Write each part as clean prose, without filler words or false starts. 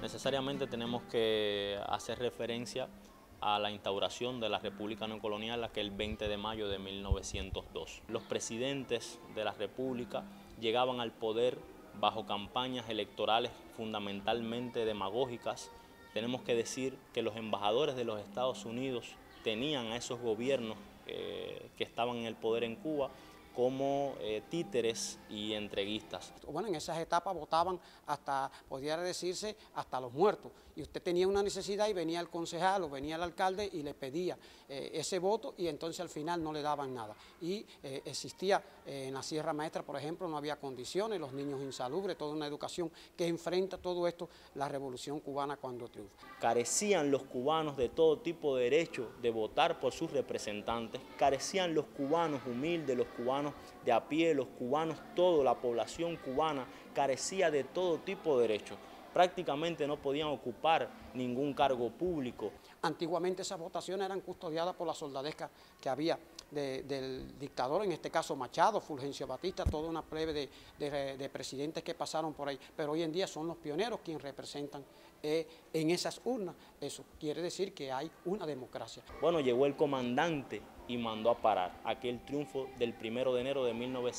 Necesariamente tenemos que hacer referencia a la instauración de la República Neocolonial aquel 20 de mayo de 1902. Los presidentes de la República llegaban al poder bajo campañas electorales fundamentalmente demagógicas. Tenemos que decir que los embajadores de los Estados Unidos tenían a esos gobiernos que estaban en el poder en Cuba como títeres y entreguistas. Bueno, en esas etapas votaban hasta, podría decirse, hasta los muertos. Y usted tenía una necesidad y venía el concejal o venía el alcalde y le pedía ese voto y entonces al final no le daban nada. Y existía en la Sierra Maestra, por ejemplo, no había condiciones, los niños insalubres, toda una educación que enfrenta todo esto la Revolución Cubana cuando triunfa. Carecían los cubanos de todo tipo de derecho de votar por sus representantes, carecían los cubanos humildes, los cubanos de a pie, los cubanos, toda la población cubana carecía de todo tipo de derechos. Prácticamente no podían ocupar ningún cargo público. Antiguamente esas votaciones eran custodiadas por la soldadesca que había del dictador, en este caso Machado, Fulgencio Batista, toda una plebe de presidentes que pasaron por ahí, pero hoy en día son los pioneros quienes representan en esas urnas. Eso quiere decir que hay una democracia. Bueno, llegó el comandante y mandó a parar. Aquel triunfo del 1 de enero de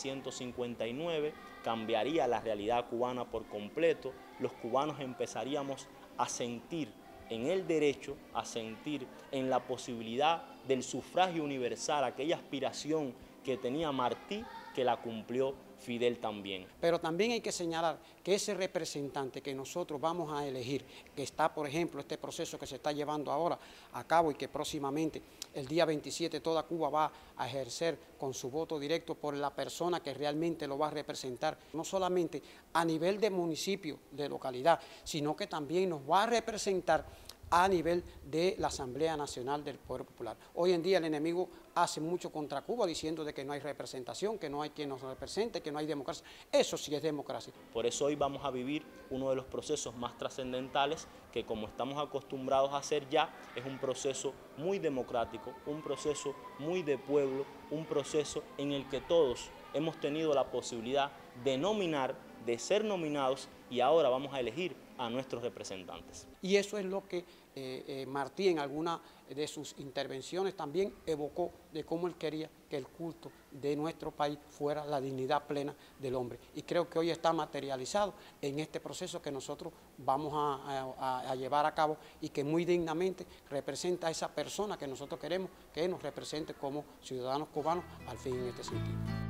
1959 cambiaría la realidad cubana por completo. Los cubanos empezaríamos a sentir en el derecho, a sentir en la posibilidad del sufragio universal, aquella aspiración que tenía Martí, que la cumplió Fidel también. Pero también hay que señalar que ese representante que nosotros vamos a elegir, que está, por ejemplo, este proceso que se está llevando ahora a cabo y que próximamente, el día 27, toda Cuba va a ejercer con su voto directo por la persona que realmente lo va a representar, no solamente a nivel de municipio, de localidad, sino que también nos va a representar a nivel de la Asamblea Nacional del Poder Popular. Hoy en día el enemigo hace mucho contra Cuba diciendo de que no hay representación, que no hay quien nos represente, que no hay democracia. Eso sí es democracia. Por eso hoy vamos a vivir uno de los procesos más trascendentales que, como estamos acostumbrados a hacer ya, es un proceso muy democrático, un proceso muy de pueblo, un proceso en el que todos hemos tenido la posibilidad de nominar, de ser nominados, y ahora vamos a elegir a nuestros representantes. Y eso es lo que Martí en alguna de sus intervenciones también evocó de cómo él quería que el culto de nuestro país fuera la dignidad plena del hombre. Y creo que hoy está materializado en este proceso que nosotros vamos a llevar a cabo y que muy dignamente representa a esa persona que nosotros queremos que nos represente como ciudadanos cubanos al fin en este sentido.